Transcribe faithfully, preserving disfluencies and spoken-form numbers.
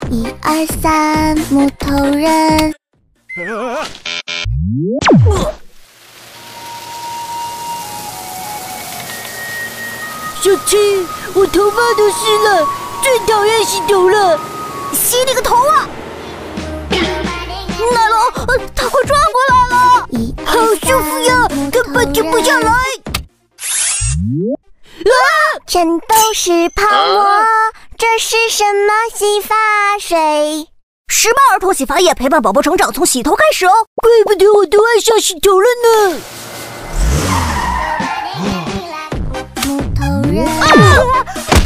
一二三，木头人。 小七，我头发都湿了，最讨厌洗头了。 洗你个头啊！奶酪，它快转过来了， 好舒服呀，根本停不下来。啊！ 全都是泡沫，这是什么洗发水？ 石曼儿童洗发液陪伴宝宝成长，从洗头开始哦。 怪不得我都爱上洗头了呢。 木头人。 啊